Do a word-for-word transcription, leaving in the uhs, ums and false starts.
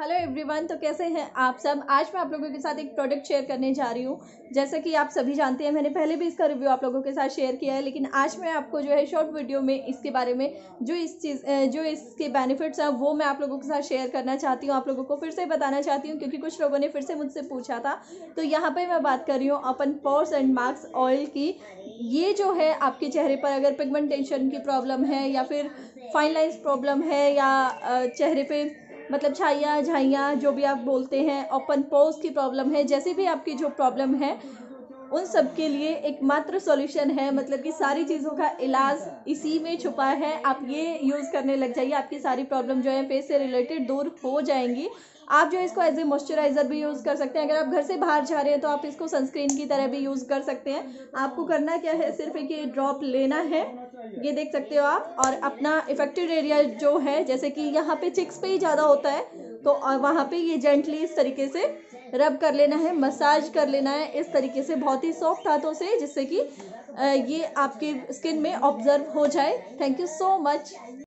Hello everyone. तो कैसे हैं आप सब। आज मैं आप लोगों के साथ एक प्रोडक्ट शेयर करने जा रही हूँ। जैसा कि आप सभी जानते हैं, मैंने पहले भी इसका रिव्यू आप लोगों के साथ शेयर किया है, लेकिन आज मैं आपको जो है शॉर्ट वीडियो में इसके बारे में जो इस चीज़ जो इसके बेनिफिट्स हैं वो मैं आप लोगों के साथ शेयर करना चाहती हूँ, आप लोगों को फिर से बताना चाहती हूँ, क्योंकि कुछ लोगों ने फिर से मुझसे पूछा था। तो यहाँ पर मैं बात कर रही हूँ open pores and marks oil की। ये जो है आपके चेहरे पर अगर पिगमेंटेशन की प्रॉब्लम है या फिर फाइन लाइन्स प्रॉब्लम है या चेहरे पे मतलब छाइयाँ झाइयाँ जो भी आप बोलते हैं, ओपन पोर्स की प्रॉब्लम है, जैसे भी आपकी जो प्रॉब्लम है उन सब के लिए एकमात्र सॉल्यूशन है। मतलब कि सारी चीज़ों का इलाज इसी में छुपा है। आप ये यूज़ करने लग जाइए, आपकी सारी प्रॉब्लम जो है फेस से रिलेटेड दूर हो जाएंगी। आप जो है इसको एज ए मॉइस्चराइज़र भी यूज़ कर सकते हैं। अगर आप घर से बाहर जा रहे हैं तो आप इसको सनस्क्रीन की तरह भी यूज़ कर सकते हैं। आपको करना क्या है, सिर्फ एक ये ड्रॉप लेना है, ये देख सकते हो आप, और अपना इफेक्टेड एरिया जो है, जैसे कि यहाँ पे चिक्स पे ही ज़्यादा होता है, तो वहाँ पे ये जेंटली इस तरीके से रब कर लेना है, मसाज कर लेना है इस तरीके से बहुत ही सॉफ्ट हाथों से, जिससे कि ये आपकी स्किन में ऑब्जर्व हो जाए। Thank you so much.